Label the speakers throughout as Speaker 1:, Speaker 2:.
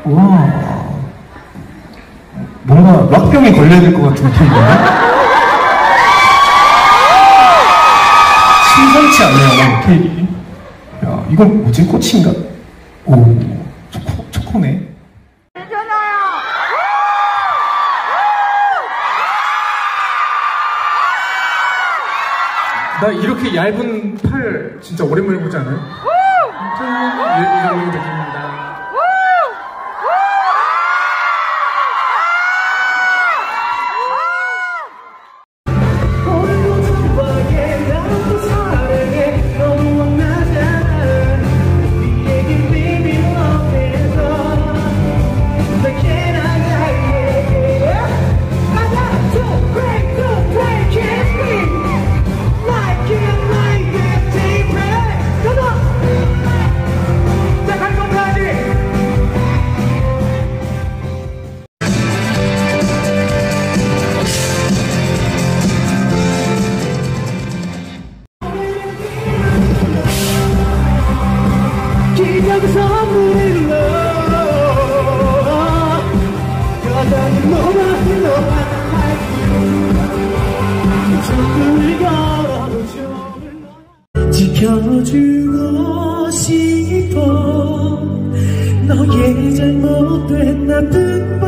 Speaker 1: 와, 뭔가 락병에 걸려야 될 것 같은 느낌인데? 심상치 않네요, 케이크. 야, 이건 뭐지? 꽃인가? 오, 초코네. 나 이렇게 얇은 팔 진짜 오랜만에 보지 않아요? 이정도 느낌입니다.
Speaker 2: 지켜주고 싶어. 너의 잘못된 나쁜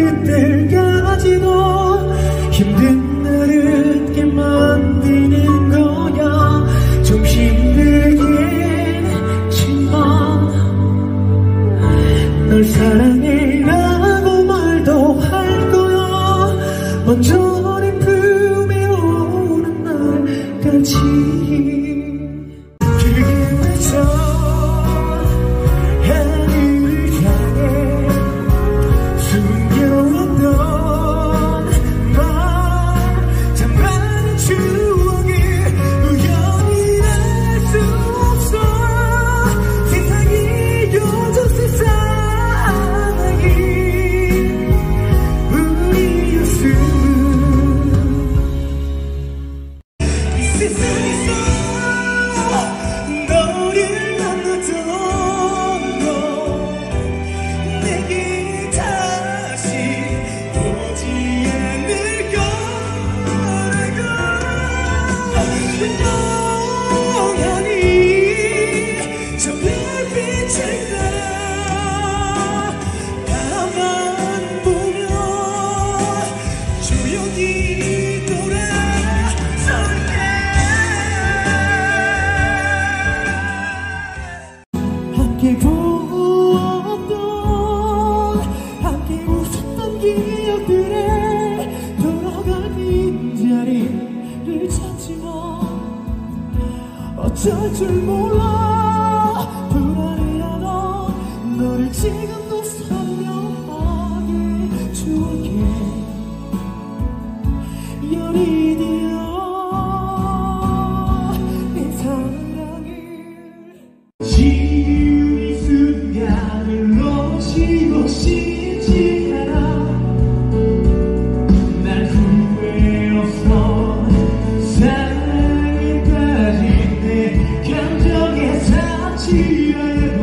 Speaker 2: 버릇들까지도 힘든 나를 게 만드는 거야. 좀 힘들긴 했지만 널 사랑해라고 말도 할 거야. 먼저 내 품에 오는 날까지. 함께 보았던, 함께 웃었던 기억들에 돌아갈 빈자리를 찾지만 어쩔 줄 몰라. 불안해하던 너를 지금도 선명하게 추억해 열이 되어 내 사랑을 지금 이 순간을 놓치고 싶지 않아. 난 후회 없어. 사랑까지 내 감정에 사치라도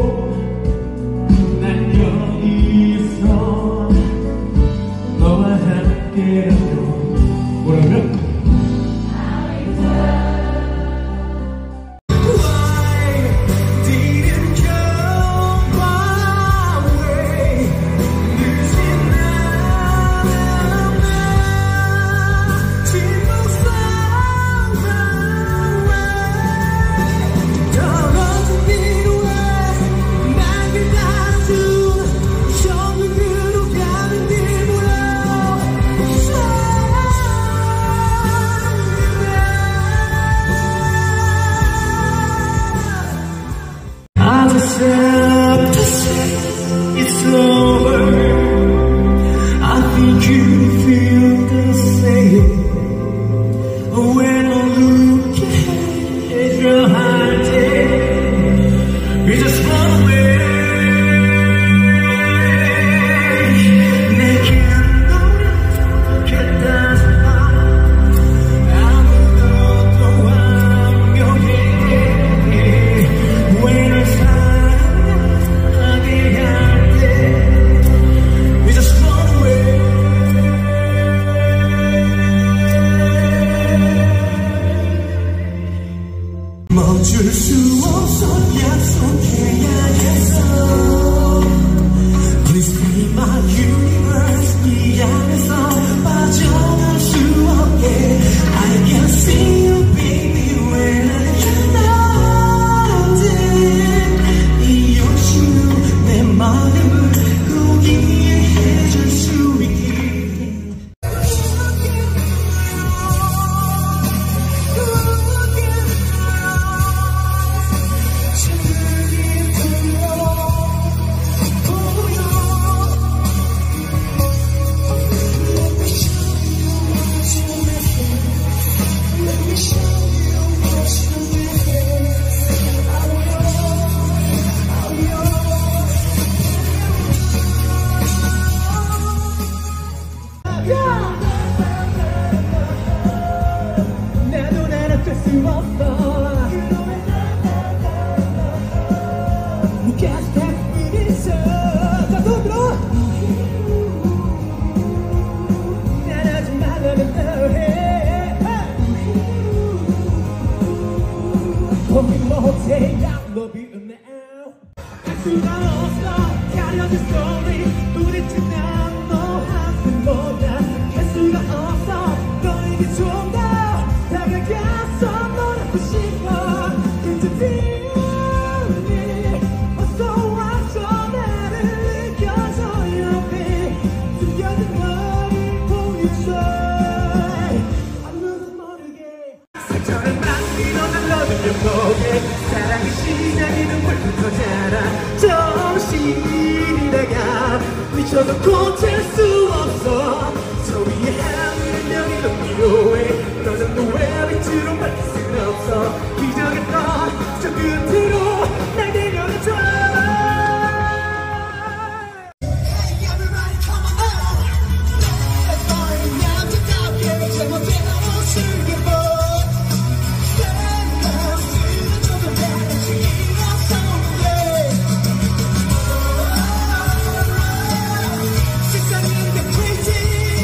Speaker 2: 난 여기 있어. 너와 함께라도. 뭐라고요? Why did
Speaker 3: 멈출 수 없어 약속해야겠어 Please be my universe 이 안에서 빠져날 수 없게 I can see you baby when you're not 이 욕심으로 내 마음을 고기에 해줄 수 있게
Speaker 2: 나도 나를 뗄 수 없어 네가 스텝 있어 더 들어 난 아직 말하는 너해 고민 못해 I love you now 할 수가 없어 가려진 소리 부딪힌 난너 한숨보다 할 수가 없어 너에게 좀 더 다가가서 너를 싶어 그 때문에 어서 와서 나를 느껴줘 옆에 숨겨진 너를 보여줘 아무도 모르게 상처를 만들어 날려들려 보게 사랑의 시작이 눈물부터 자라 정신이 나가 미쳐도 고칠 수 없어 저 위에 하늘의 명예도 필요해 너는 너왜 빛으로 밝힐 순 없어 기적의 떠저 끝으로 날 내려놔줘
Speaker 3: 세상은 다 crazy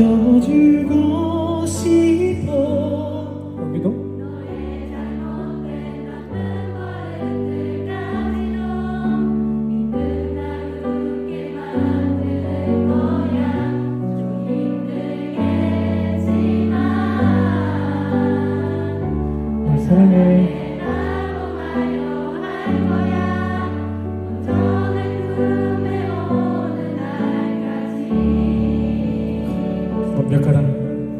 Speaker 2: 지켜주고 싶어.
Speaker 1: 여기도? 널 사랑해. 완벽하다.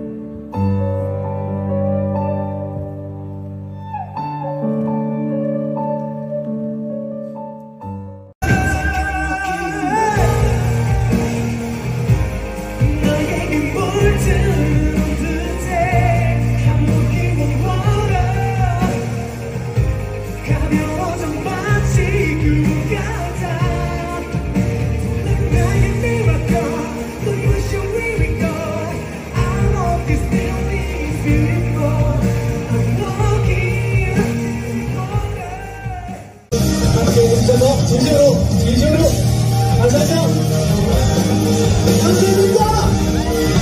Speaker 2: 너에게 물든 듯해 감독이 멀어 가벼워져 마치 꿈 같아. 넌 나의 miracle, 너 wish you really go. I love this feeling, it's beautiful. I'm walking on it. 함께 웃어서 진심으로 감사합니다. 감사합니다.